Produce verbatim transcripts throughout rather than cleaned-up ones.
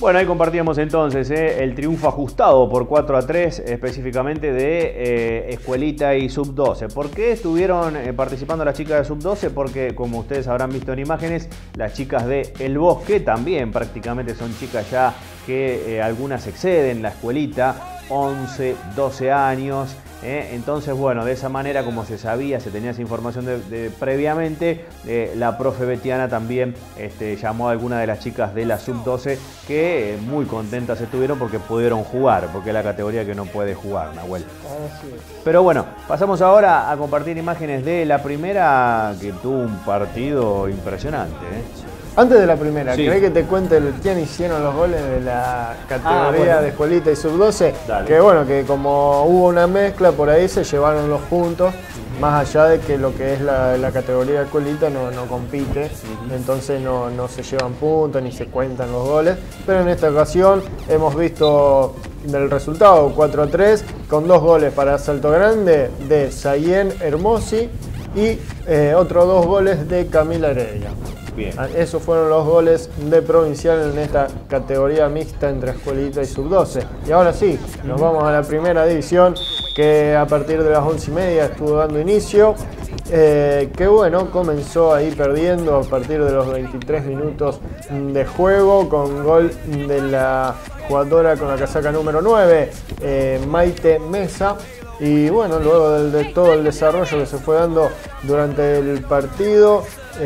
Bueno, ahí compartíamos entonces eh, el triunfo ajustado por cuatro a tres, específicamente de eh, Escuelita y sub doce. ¿Por qué estuvieron eh, participando las chicas de sub doce? Porque, como ustedes habrán visto en imágenes, las chicas de El Bosque también prácticamente son chicas ya que eh, algunas exceden la Escuelita, once, doce años. ¿Eh? Entonces, bueno, de esa manera, como se sabía, se tenía esa información de, de, previamente, eh, la profe Betiana también este, llamó a alguna de las chicas de la sub doce que eh, muy contentas estuvieron porque pudieron jugar, porque es la categoría que no puede jugar, Nahuel. Pero bueno, pasamos ahora a compartir imágenes de la primera, que tuvo un partido impresionante, ¿eh? Antes de la primera, sí. ¿querés que te cuente el, quién hicieron los goles de la categoría ah, bueno. de Escuelita y sub doce? Dale. Que bueno, que como hubo una mezcla por ahí, se llevaron los puntos, más allá de que lo que es la, la categoría de Escuelita no, no compite, uh-huh. entonces no, no se llevan puntos ni se cuentan los goles. Pero en esta ocasión hemos visto del resultado cuatro a tres, con dos goles para Salto Grande de Sayen Hermosi y eh, otros dos goles de Camila Heredia. Bien. Esos fueron los goles de Provincial en esta categoría mixta entre Escuelita y sub doce. Y ahora sí, nos vamos a la primera división, que a partir de las once y media estuvo dando inicio. Eh, que bueno, comenzó ahí perdiendo a partir de los veintitrés minutos de juego, con gol de la jugadora con la casaca número nueve, eh, Maite Mesa. Y bueno, luego de, de todo el desarrollo que se fue dando durante el partido,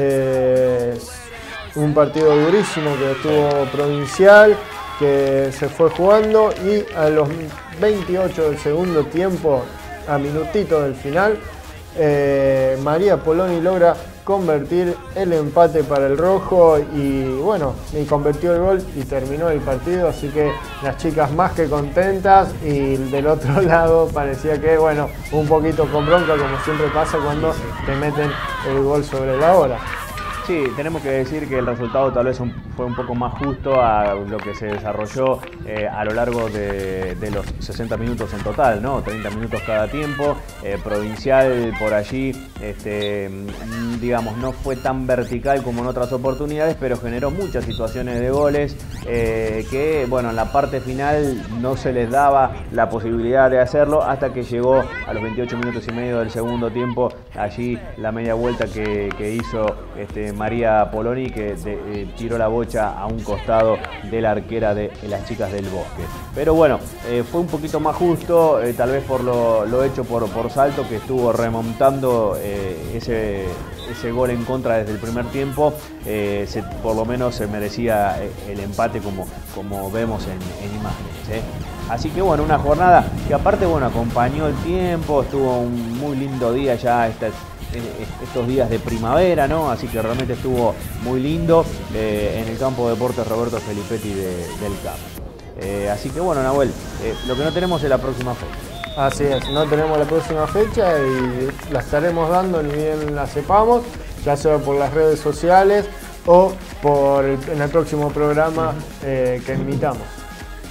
eh, un partido durísimo que estuvo Provincial, que se fue jugando, y a los veintiocho del segundo tiempo, a minutito del final, eh, María Poloni logra convertir el empate para el rojo y bueno, y convirtió el gol y terminó el partido, así que las chicas más que contentas, y del otro lado parecía que bueno, un poquito con bronca, como siempre pasa cuando te meten el gol sobre la hora. Sí, tenemos que decir que el resultado tal vez un, fue un poco más justo a lo que se desarrolló eh, a lo largo de, de los sesenta minutos en total, ¿no? treinta minutos cada tiempo. Eh, Provincial por allí, este, digamos, no fue tan vertical como en otras oportunidades, pero generó muchas situaciones de goles eh, que, bueno, en la parte final no se les daba la posibilidad de hacerlo hasta que llegó a los veintiocho minutos y medio del segundo tiempo, allí la media vuelta que, que hizo este, María Poloni, que de, eh, tiró la bocha a un costado de la arquera de, de las chicas del Bosque. Pero bueno, eh, fue un poquito más justo, eh, tal vez por lo, lo hecho por, por Salto, que estuvo remontando eh, ese, ese gol en contra desde el primer tiempo. Eh, se, por lo menos se merecía el empate, como, como vemos en, en imágenes, ¿eh? Así que bueno, una jornada que aparte, bueno, acompañó el tiempo, estuvo un muy lindo día ya esta, estos días de primavera, ¿no? Así que realmente estuvo muy lindo eh, en el campo de deportes Roberto Felipetti de, del Campo. Eh, así que bueno, Nahuel, eh, lo que no tenemos es la próxima fecha. Así es, no tenemos la próxima fecha y la estaremos dando ni bien la sepamos, ya sea por las redes sociales o por el, en el próximo programa eh, que invitamos.